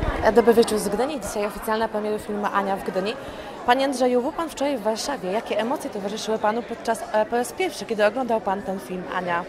Dobry wieczór z Gdyni. Dzisiaj oficjalna premiera filmu Ania w Gdyni. Panie Andrzeju, był Pan wczoraj w Warszawie. Jakie emocje towarzyszyły Panu po raz pierwszy, kiedy oglądał Pan ten film Ania?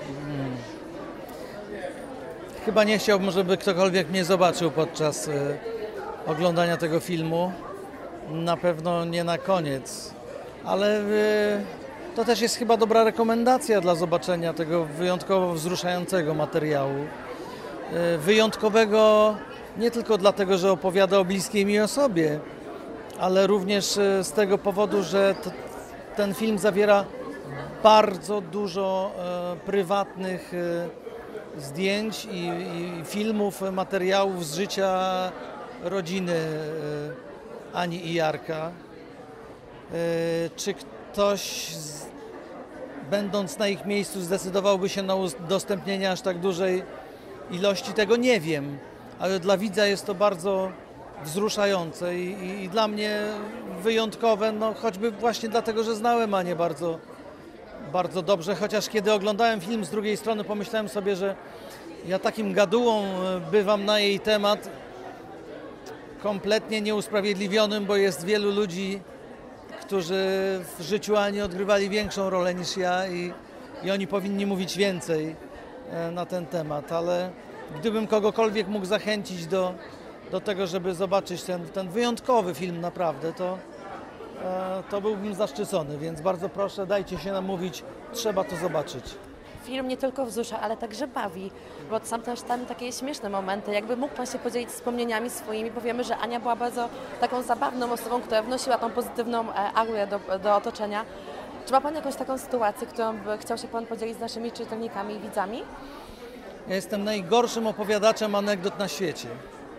Chyba nie chciałbym, żeby ktokolwiek mnie zobaczył podczas oglądania tego filmu. Na pewno nie na koniec, ale to też jest chyba dobra rekomendacja dla zobaczenia tego wyjątkowo wzruszającego materiału. Wyjątkowego nie tylko dlatego, że opowiada o bliskiej mi osobie, ale również z tego powodu, że ten film zawiera bardzo dużo prywatnych zdjęć i filmów, materiałów z życia rodziny Ani i Jarka. Czy ktoś, będąc na ich miejscu, zdecydowałby się na udostępnienie aż tak dużej ilości? Tego nie wiem, ale dla widza jest to bardzo wzruszające i dla mnie wyjątkowe, no choćby właśnie dlatego, że znałem Anię bardzo, bardzo dobrze, chociaż kiedy oglądałem film z drugiej strony, pomyślałem sobie, że ja takim gadułą bywam na jej temat, kompletnie nieusprawiedliwionym, bo jest wielu ludzi, którzy w życiu Ani odgrywali większą rolę niż ja i oni powinni mówić więcej na ten temat, ale gdybym kogokolwiek mógł zachęcić do tego, żeby zobaczyć ten wyjątkowy film naprawdę, to byłbym zaszczycony, więc bardzo proszę, dajcie się namówić, trzeba to zobaczyć. Film nie tylko wzrusza, ale także bawi, bo są też tam takie śmieszne momenty. Jakby mógł Pan się podzielić wspomnieniami swoimi, bo wiemy, że Ania była bardzo taką zabawną osobą, która wnosiła tą pozytywną aurę do otoczenia. Czy ma Pan jakąś taką sytuację, którą by chciał się Pan podzielić z naszymi czytelnikami i widzami? Ja jestem najgorszym opowiadaczem anegdot na świecie,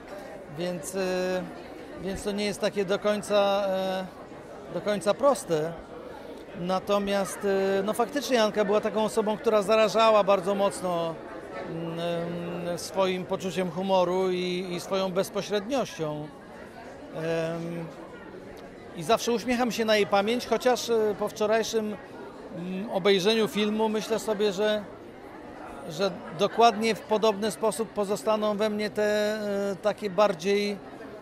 więc to nie jest takie do końca proste. Natomiast no faktycznie Anka była taką osobą, która zarażała bardzo mocno swoim poczuciem humoru i swoją bezpośredniością. I zawsze uśmiecham się na jej pamięć, chociaż po wczorajszym obejrzeniu filmu myślę sobie, że dokładnie w podobny sposób pozostaną we mnie te takie bardziej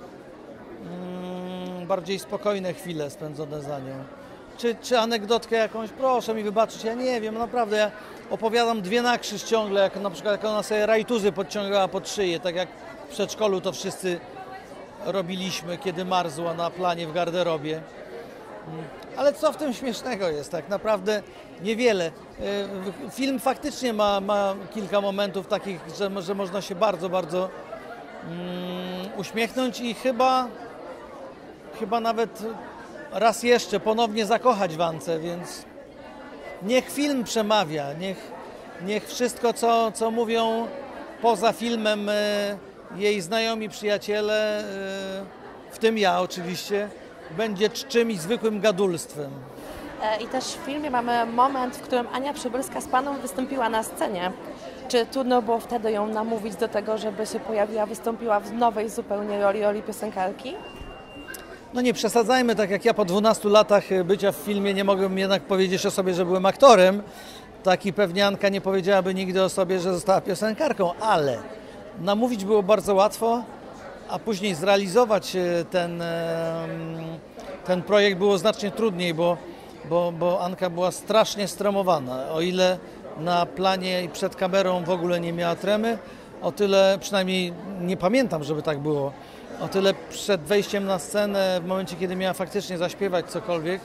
spokojne chwile spędzone za nią. Czy anegdotkę jakąś? Proszę mi wybaczyć, ja nie wiem, naprawdę ja opowiadam dwie na krzyż ciągle, jak na przykład jak ona sobie rajtuzy podciągała pod szyję, tak jak w przedszkolu to wszyscy robiliśmy, kiedy marzła na planie w garderobie. Ale co w tym śmiesznego jest? Tak naprawdę niewiele. Film faktycznie ma kilka momentów takich, że można się bardzo, bardzo uśmiechnąć i chyba nawet raz jeszcze ponownie zakochać w Ance, więc niech film przemawia, niech wszystko, co mówią poza filmem jej znajomi, przyjaciele, w tym ja oczywiście, będzie czczym i zwykłym gadulstwem. I też w filmie mamy moment, w którym Ania Przybylska z Paną wystąpiła na scenie. Czy trudno było wtedy ją namówić do tego, żeby się pojawiła, wystąpiła w nowej zupełnie roli piosenkarki? No nie przesadzajmy, tak jak ja po 12 latach bycia w filmie nie mogłem jednak powiedzieć o sobie, że byłem aktorem, tak i pewnie Anka nie powiedziałaby nigdy o sobie, że została piosenkarką, ale namówić było bardzo łatwo, a później zrealizować ten projekt było znacznie trudniej, bo Anka była strasznie stremowana. O ile na planie i przed kamerą w ogóle nie miała tremy, o tyle, przynajmniej nie pamiętam, żeby tak było, o tyle przed wejściem na scenę, w momencie, kiedy miała faktycznie zaśpiewać cokolwiek,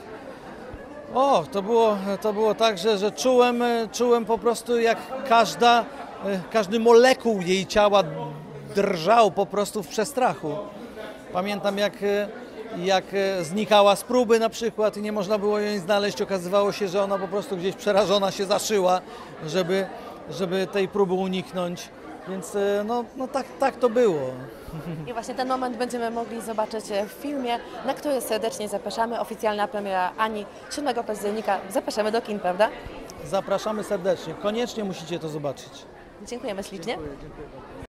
to było tak, że czułem po prostu, jak każdy molekuł jej ciała drżał po prostu w przestrachu. Pamiętam, jak znikała z próby na przykład i nie można było jej znaleźć. Okazywało się, że ona po prostu gdzieś przerażona się zaszyła, żeby tej próby uniknąć. Więc no tak to było. I właśnie ten moment będziemy mogli zobaczyć w filmie, na który serdecznie zapraszamy. Oficjalna premiera Ani 7 października. Zapraszamy do kin, prawda? Zapraszamy serdecznie. Koniecznie musicie to zobaczyć. Dziękujemy ślicznie. Dziękuję bardzo.